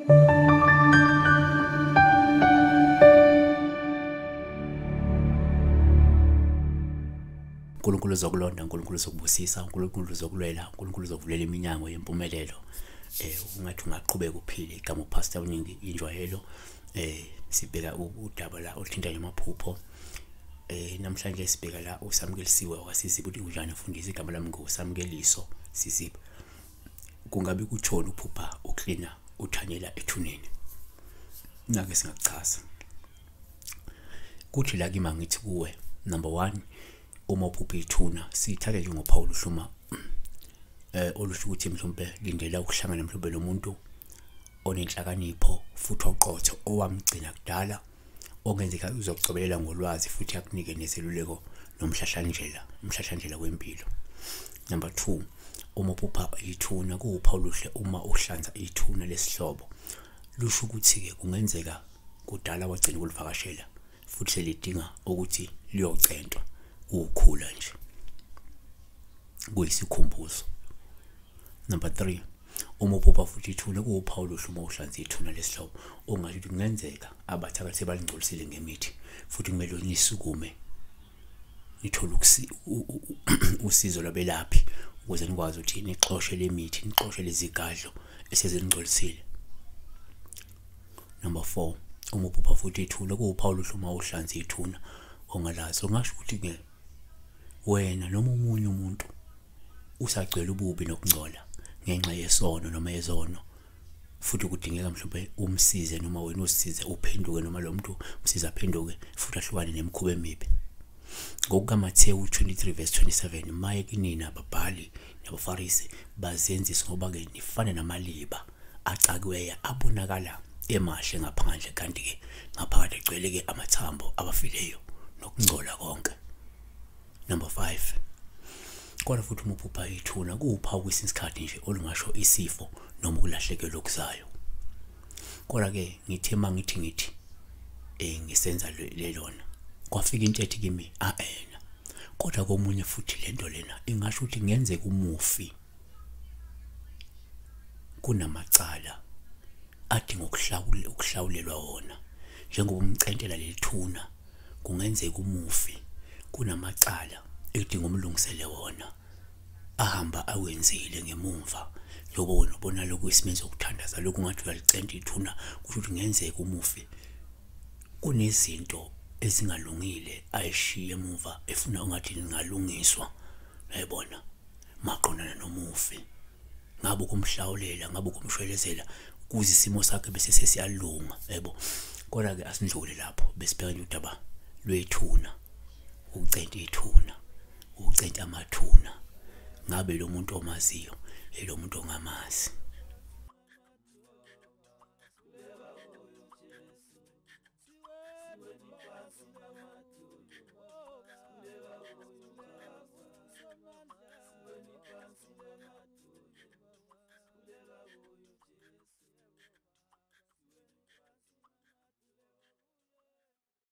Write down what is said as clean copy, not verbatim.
uNkulunkulu uzokulonda, uNkulunkulu uzokubusisa, uNkulunkulu uzokulwela, uNkulunkulu uzovulela iminyango yempumelelo. Ungathi ungaqhubeka uphile igama uPastor uningi injwayelo. Sibheka udaba la othinta amaphupho. Namhlanje sibheka la usamkelisiwe wasizipho ukuthi unjani ufundisa igama lami ngosamkeliso sizipho. Kungabe kuthona uphupha uklina uthanyela ethuneni. Nake singachaza. Kuthi la kimi ngithi kuwe number 1 uma uphupha ithuna sithathe nje ngoPaul uhluma olusho ukuthi mhlawumbe lindela ukuhlangana mhlawumbe nomuntu onenhlakanipho futhi oqotho owamgcina kudala ongenzeka uzokucobelela ngolwazi futhi akunike neseluleko umhlahlandlela wempilo. Number 2 uma uphupha ithuna kuPaul uhle uma uhlanza ithuna lesihlobo lusho ukuthi ke kungenzeka kudala wagcina ukulivakashela futhi selidinga ukuthi liyocentwa ukukhula nje kuyisikhumbuzo. Number 3 uma uphupha futhi ithuna kuPaul uhluma uhlanza ithuna lesihlobo ongathi ukuthi kungenzeka abathakathi balingcolisile ngemithi futhi kumele nisukume nithola usizo lwabelaphi ukuze nikwazi ukuthi nixoxe lemithi nixoxe lezigadlo esezingcolisile. Number 4 uma uphupha futhi ithuna kuPaul uhluma uhlanza ithuna ongalazi ungasho ukuthi ke wena noma umunye umuntu usagcwele ububi nokungcola ngenxa yesono noma yezono futhi kudingeka mhlawumbe umsize noma wena usisize uphenduke noma lo muntu umsiza aphenduke futhi ahlukane nemikhuba emibi. NgokukaMathewu 23:27 maye kinina ababhali nabaFarisi bazenzisa ngoba ke nifana namaliba acakiweyo abonakala emahle ngaphandle kanti ke ngaphakathi egcwele ke amathambo abafileyo nokungcola konke. Number 5 kodwa futhi uma uphupha ithuna kuPaul kwesinsikhathi nje olungasho isifo noma ukulahlekelwa okuzayo. Kodwa ke ngithe mangithi ngisenza lelona kwafika into ethi kimi kodwa komunye futhi lento lena ingasho ukuthi ngenzeka umufi kunamacala adinga ukuhlawulelwa wona njengoba umcentela lelithuna kungenzeka umufi kunamacala edinga umlungisele wona ahamba awenzile ngemumva njengoba wena ubona lokhu isimenzo sokuthandaza lokhu ngathi uyalicenta ithuna kusho ukuthi ngenzeka umufi kunezinto ezingalungile ayishiye emuva efuna ungathi ningalungiswa uyabona maqondana nomufi ngabe kumhlawulela ngabe kumshwelezela kuze isimo sakhe bese sesiyalunga yebo. Kodwa ke asindlule lapho besibheka nje udaba lwethuna ukucenta ithuna ukucenta amathuna ngabe lo muntu omaziyo lo muntu ongamazi.